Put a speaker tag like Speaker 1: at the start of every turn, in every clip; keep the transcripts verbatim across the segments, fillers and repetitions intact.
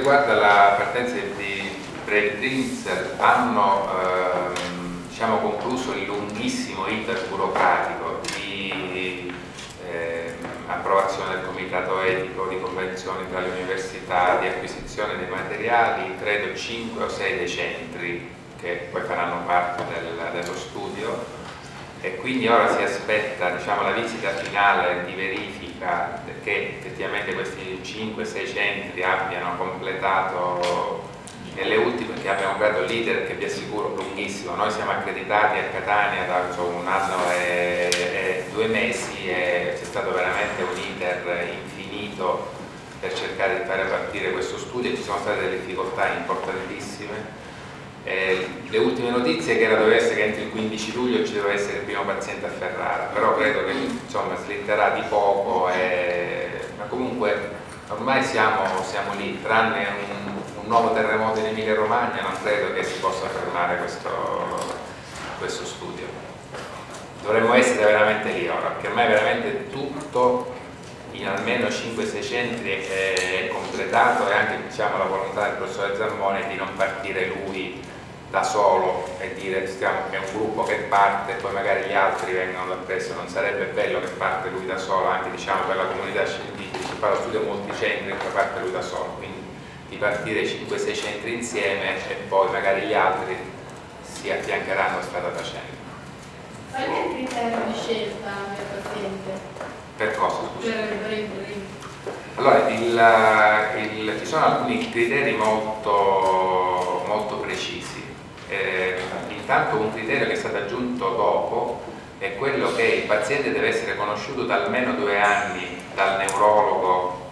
Speaker 1: riguarda la partenza di Brave Dreams, hanno ehm, diciamo, concluso il lunghissimo iter burocratico di eh, approvazione del comitato etico, di convenzioni tra le università, di acquisizione dei materiali, credo cinque o sei dei centri che poi faranno parte del, dello studio, e quindi ora si aspetta, diciamo, la visita finale di verifica che effettivamente questi cinque sei centri abbiano completato nelle ultime, che abbiamo creato l'iter, che vi assicuro lunghissimo. Noi siamo accreditati a Catania da insomma, un anno e, e due mesi e c'è stato veramente un iter infinito per cercare di fare partire questo studio. Ci sono state delle difficoltà importantissime. Eh, le ultime notizie che era doveva essere che entro il quindici luglio ci doveva essere il primo paziente a Ferrara, però credo che insomma slitterà di poco, e, ma comunque ormai siamo, siamo lì, tranne un, un nuovo terremoto in Emilia Romagna non credo che si possa fermare questo, questo studio. Dovremmo essere veramente lì ora, perché ormai veramente tutto in almeno cinque sei centri è completato, e anche diciamo, la volontà del professore Zammoni di non partire lui da solo e dire stiamo, è un gruppo che parte e poi magari gli altri vengono appresso. Non sarebbe bello che parte lui da solo, anche diciamo, per la comunità scientifica, si fa lo studio multicentri, che parte lui da solo, quindi di partire cinque sei centri insieme e poi magari gli altri si affiancheranno strada facendo.
Speaker 2: Qual è il criterio di scelta del paziente?
Speaker 1: Per cosa?
Speaker 2: Per il
Speaker 1: Allora, il, il, ci sono alcuni criteri molto, molto precisi. Eh, intanto un criterio che è stato aggiunto dopo è quello che il paziente deve essere conosciuto da almeno due anni dal neurologo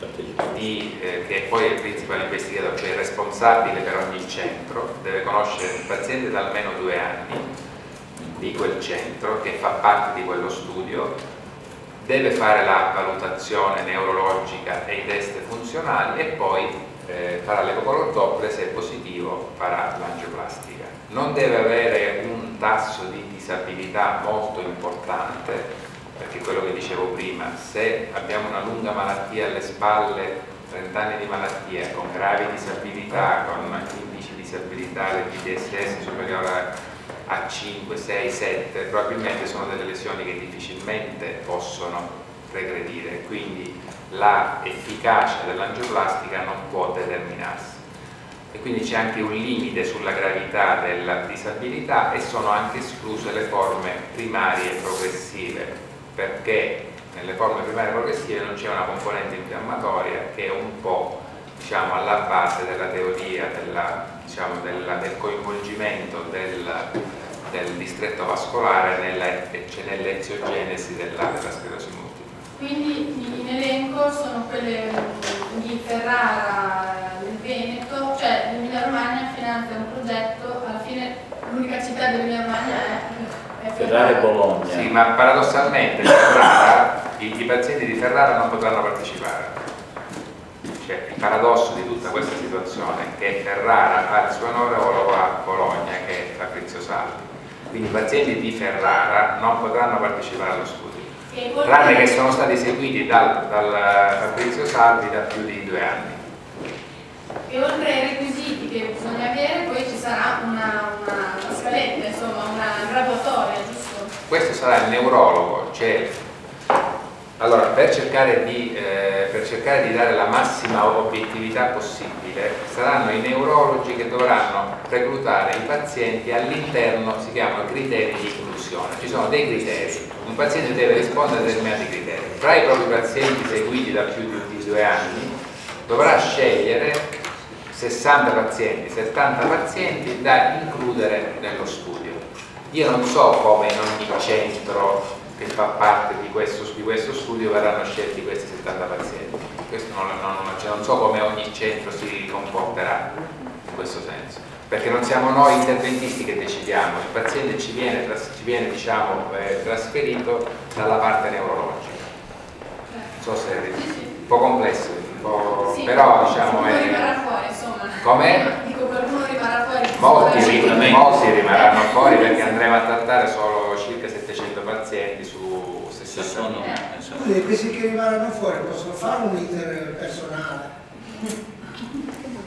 Speaker 1: di, eh, che poi è il principal investigator, cioè il responsabile per ogni centro, deve conoscere il paziente da almeno due anni di quel centro che fa parte di quello studio, deve fare la valutazione neurologica e i test funzionali e poi eh, farà l'ecocolor Doppler, se è positivo farà l'angioplastica. Non deve avere un tasso di disabilità molto importante, perché quello che dicevo prima, se abbiamo una lunga malattia alle spalle, trenta anni di malattia, con gravi disabilità, con indici di disabilità del P D S S superiore a cinque, sei, sette, probabilmente sono delle lesioni che difficilmente possono regredire, quindi l'efficacia dell'angioplastica non può determinarsi. E quindi c'è anche un limite sulla gravità della disabilità e sono anche escluse le forme primarie e progressive, perché nelle forme primarie e progressive non c'è una componente infiammatoria che è un po', diciamo, alla base della teoria della, diciamo, della, del coinvolgimento del, del distretto vascolare nell'eziogenesi della, della sclerosi multipla.
Speaker 2: Quindi in elenco sono quelle di Ferrara, del Veneto, cioè l'Emilia Romagna finanzia un progetto, alla fine l'unica città dell'Emilia Romagna è, è
Speaker 3: Ferrara e Bologna.
Speaker 1: Sì, ma paradossalmente Ferrara, i, i pazienti di Ferrara non potranno partecipare. Cioè, il paradosso di tutta questa situazione è che Ferrara ha il suo onorevole a Bologna, che è Fabrizio Salvi. Quindi i pazienti di Ferrara non potranno partecipare allo studio, tranne che sono stati seguiti dal, dal Fabrizio Salvi da più di due anni.
Speaker 2: E oltre ai requisiti che bisogna avere, poi ci sarà una, una, una scaletta, insomma, una graduatoria, giusto?
Speaker 1: Questo sarà il neurologo, cioè, allora, per cercare, di, eh, per cercare di dare la massima obiettività possibile, saranno i neurologi che dovranno reclutare i pazienti all'interno, si chiamano criteri di inclusione. Ci sono dei criteri, un paziente deve rispondere a determinati criteri. Tra i propri pazienti seguiti da più di due anni dovrà scegliere sessanta pazienti, settanta pazienti da includere nello studio. Io non so come in ogni centro che fa parte di questo, di questo studio verranno scelti questi settanta pazienti. Questo non, non, cioè non so come ogni centro si comporterà in questo senso, perché non siamo noi interventisti che decidiamo, il paziente ci viene, ci viene diciamo, eh, trasferito dalla parte neurologica. Non so se è un po' complesso, un po',
Speaker 2: sì,
Speaker 1: però diciamo è...
Speaker 2: rimarrà fuori, insomma.
Speaker 1: Come?
Speaker 2: Dico, qualcuno rimarrà fuori.
Speaker 1: Molti, molti rimarranno fuori perché andremo a trattare solo circa settecento pazienti su sessanta.
Speaker 4: Eh. Questi che rimarranno fuori possono fare un iter personale.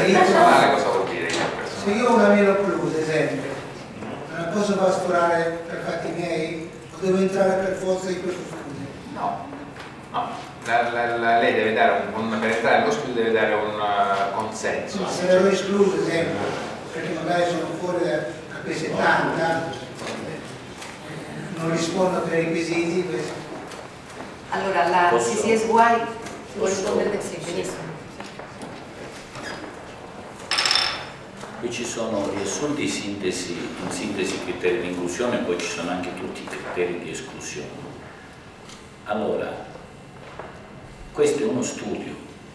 Speaker 1: Iperpersonale cosa vuol dire
Speaker 3: Se
Speaker 1: iperpersonale?
Speaker 3: io ho una meno plus, ad esempio, non la posso far sforare per fatti miei o devo entrare per forza in questo studio?
Speaker 1: No, no. La, la, la, lei deve dare un, un, per entrare allo studio deve dare un uh, consenso.
Speaker 3: No, se l'avevo escluso, ad esempio, perché magari sono fuori da, da quei settanta, non rispondo per i requisiti. Questo.
Speaker 4: Allora, la C C S Y può rispondere? Sì, benissimo.
Speaker 5: Qui ci sono riassunti in sintesi, in sintesi criteri di inclusione, poi ci sono anche tutti i criteri di esclusione. Allora, questo è uno studio,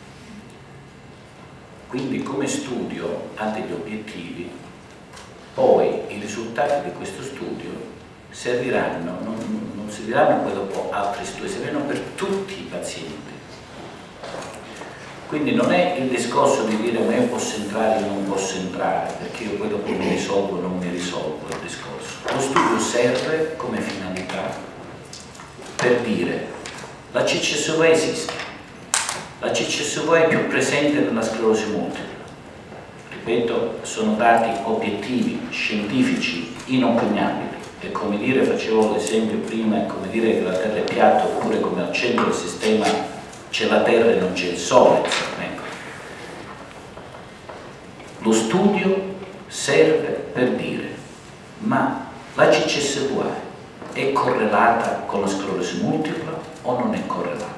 Speaker 5: quindi come studio ha degli obiettivi, poi i risultati di questo studio serviranno, non, non serviranno poi dopo altri studi, serviranno per tutti i pazienti. Quindi non è il discorso di dire ma io posso entrare o non posso entrare, perché io poi dopo mi risolvo o non mi risolvo il discorso. Lo studio serve come finalità per dire la C C S V esiste. La C C S V è più presente nella sclerosi multipla. Ripeto, sono dati obiettivi, scientifici, inoppugnabili. È come dire, facevo l'esempio prima, è come dire che la Terra è piatta, oppure come al centro del sistema c'è la Terra e non c'è il Sole. Ecco. Lo studio serve per dire, ma la C C S V è correlata con la sclerosi multipla o non è correlata?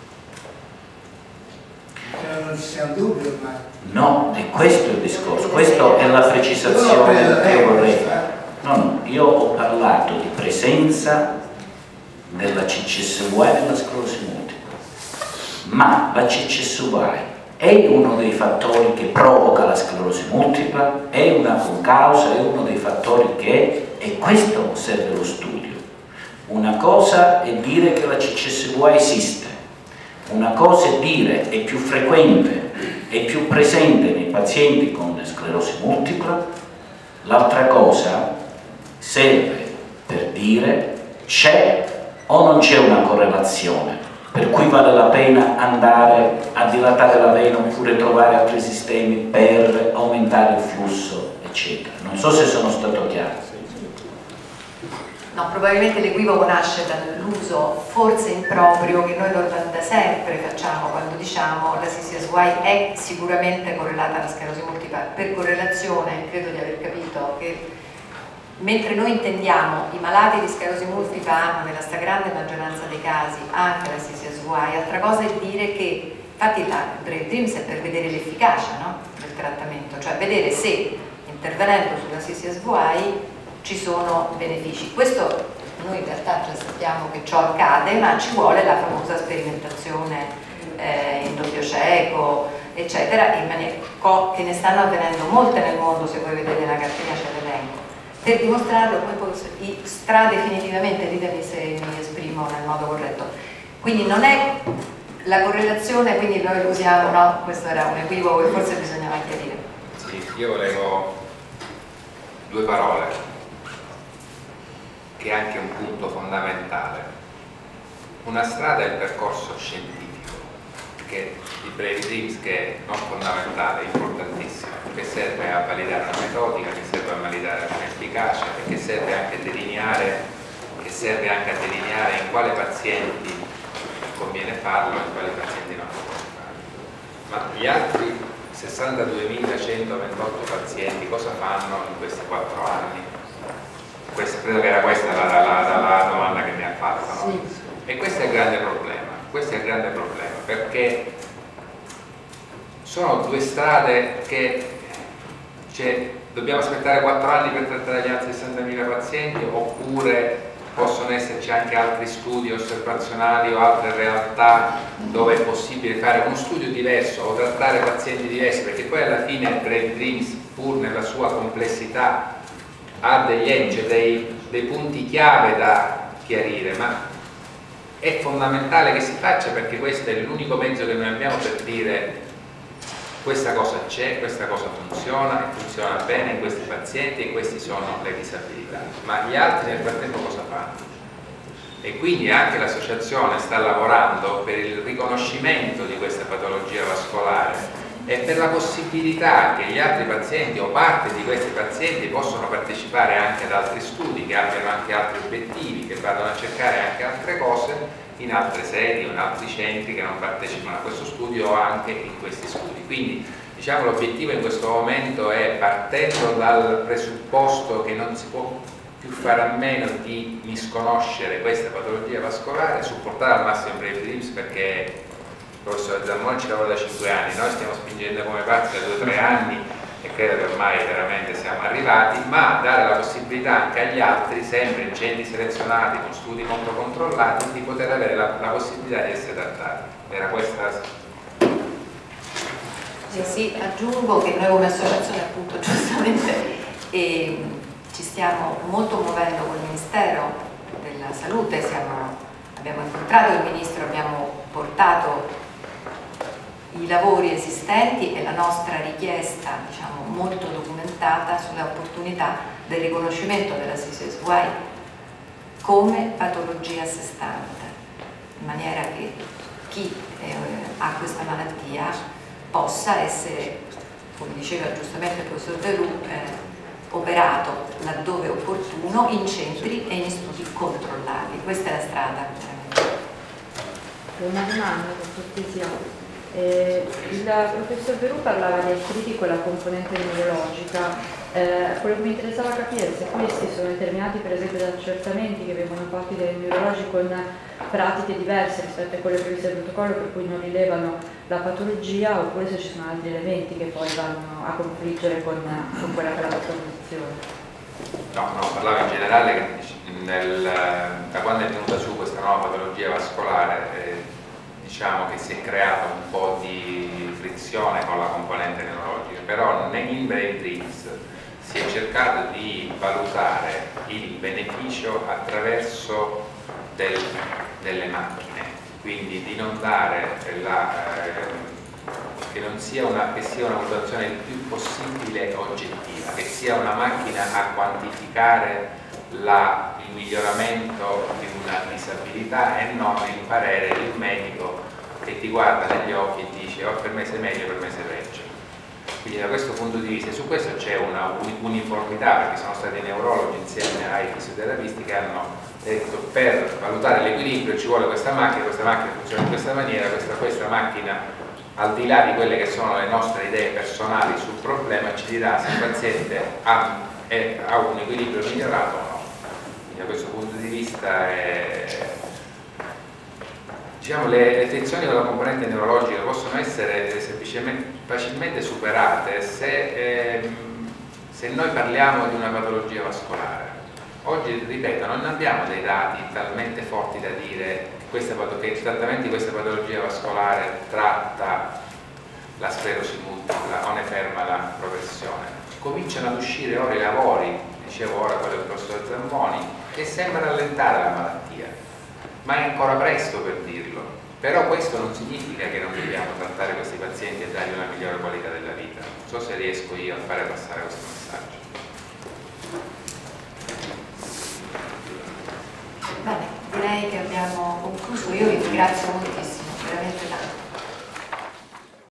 Speaker 3: Non ci sia un dubbio, ma...
Speaker 5: No, e questo è il discorso, questa è la precisazione che vorrei fare. No, no, io ho parlato di presenza della C C S V nella sclerosi multipla, ma la C C S V è uno dei fattori che provoca la sclerosi multipla, è una concausa, è uno dei fattori che è, e questo serve lo studio. Una cosa è dire che la C C S V esiste, una cosa è dire è più frequente, è più presente nei pazienti con sclerosi multipla, l'altra cosa serve per dire c'è o non c'è una correlazione, per cui vale la pena andare a dilatare la vena oppure trovare altri sistemi per aumentare il flusso, eccetera. Non so se sono stato chiaro.
Speaker 4: No, probabilmente l'equivoco nasce dall'uso forse improprio che noi da sempre facciamo quando diciamo la C C S Y è sicuramente correlata alla sclerosi multipla. Per correlazione credo di aver capito che mentre noi intendiamo i malati di sclerosi multipla hanno nella stragrande maggioranza dei casi anche la C C S Y, altra cosa è dire che, infatti la Brave Dreams è per vedere l'efficacia, no? Del trattamento, cioè vedere se intervenendo sulla C C S Y ci sono benefici. Questo noi in realtà già sappiamo che ciò accade, ma ci vuole la famosa sperimentazione eh, in doppio cieco, eccetera, in maniera, che ne stanno avvenendo molte nel mondo, se voi vedete la cartina c'è l'elenco. Per dimostrarlo poi stra definitivamente, ditemi se mi esprimo nel modo corretto. Quindi non è la correlazione, quindi noi lo usiamo, no? Questo era un equivoco che forse bisognava chiarire.
Speaker 1: Sì, io volevo due parole, che è anche un punto fondamentale. Una strada è il percorso scientifico, che di Brave Dreams, che è non fondamentale, importantissimo, che serve a validare una metodica, che serve a validare un'efficacia e che serve anche a delineare, che serve anche a delineare in quale pazienti conviene farlo e in quali pazienti non conviene farlo. Ma gli altri sessantaduemilacentoventotto pazienti cosa fanno in questi quattro anni? Questa, credo che era questa la, la, la, la domanda che mi ha fatto, no? Sì. E questo è il grande problema, questo è il grande problema, perché sono due strade che cioè, dobbiamo aspettare quattro anni per trattare gli altri sessantamila pazienti, oppure possono esserci anche altri studi osservazionali o altre realtà dove è possibile fare uno studio diverso o trattare pazienti diversi, perché poi alla fine Brave Dreams, pur nella sua complessità, ha degli edge, dei, dei punti chiave da chiarire, ma è fondamentale che si faccia, perché questo è l'unico mezzo che noi abbiamo per dire questa cosa c'è, questa cosa funziona e funziona bene in questi pazienti e queste sono le disabilità, ma gli altri nel frattempo cosa fanno? E quindi anche l'associazione sta lavorando per il riconoscimento di questa patologia vascolare e per la possibilità che gli altri pazienti o parte di questi pazienti possano partecipare anche ad altri studi, che abbiano anche altri obiettivi, che vadano a cercare anche altre cose in altre sedi o in altri centri che non partecipano a questo studio o anche in questi studi. Quindi diciamo l'obiettivo in questo momento è, partendo dal presupposto che non si può più fare a meno di misconoscere questa patologia vascolare, supportare al massimo i Dreams, perché il professor Zammoni ci lavora da cinque anni, noi stiamo spingendo come pazzi da due o tre anni e credo che ormai veramente siamo arrivati, ma dare la possibilità anche agli altri, sempre in centri selezionati, con studi molto controllati, di poter avere la, la possibilità di essere trattati. Era questa la...
Speaker 4: Sì, sì, aggiungo che noi come associazione appunto giustamente eh, ci stiamo molto muovendo col Ministero della Salute, siamo, abbiamo incontrato il Ministro, abbiamo portato i lavori esistenti e la nostra richiesta, diciamo, molto documentata sulle opportunità del riconoscimento della C S S Y come patologia a sé stante, in maniera che chi eh, ha questa malattia possa essere, come diceva giustamente il professor De Lu, eh, operato laddove opportuno in centri e in studi controllati. Questa è la strada.
Speaker 6: Una domanda, per cortesia. Eh, il professor Verù parlava di artriti con la componente neurologica, eh, quello che mi interessava capire è se questi sono determinati per esempio da accertamenti che vengono fatti dai neurologi con pratiche diverse rispetto a quelle previste dal protocollo, per cui non rilevano la patologia, oppure se ci sono altri elementi che poi vanno a confliggere con, con quella che è la vostra posizione.
Speaker 1: No, no, parlava in generale che nel, da quando è venuta su questa nuova patologia vascolare eh, diciamo che si è creata un po' di frizione con la componente neurologica, però in Brain Dreams si è cercato di valutare il beneficio attraverso del, delle macchine, quindi di non dare la, eh, che non sia una, che sia una valutazione il più possibile oggettiva, che sia una macchina a quantificare la, il miglioramento di una disabilità e non il parere di un medico che ti guarda negli occhi e dice oh, per me sei meglio, per me sei peggio. Quindi da questo punto di vista, su questo c'è una uniformità, perché sono stati neurologi insieme ai fisioterapisti che hanno detto per valutare l'equilibrio ci vuole questa macchina, questa macchina funziona in questa maniera, questa, questa macchina al di là di quelle che sono le nostre idee personali sul problema ci dirà se il paziente ha, è, ha un equilibrio migliorato o no. Da questo punto di vista è, diciamo, le restrizioni con la componente neurologica possono essere semplicemente facilmente superate se, ehm, se noi parliamo di una patologia vascolare. Oggi, ripeto, non abbiamo dei dati talmente forti da dire questa, che il trattamento di questa patologia vascolare tratta la sclerosi multipla o ne ferma la progressione. Cominciano ad uscire ora i lavori, dicevo ora quello del professor Zammoni, che sembra rallentare la malattia, ma è ancora presto per dirlo. Però questo non significa che non dobbiamo trattare questi pazienti e dargli una migliore qualità della vita. Non so se riesco io a fare passare questo messaggio.
Speaker 4: Bene, direi che abbiamo concluso. Io vi ringrazio moltissimo.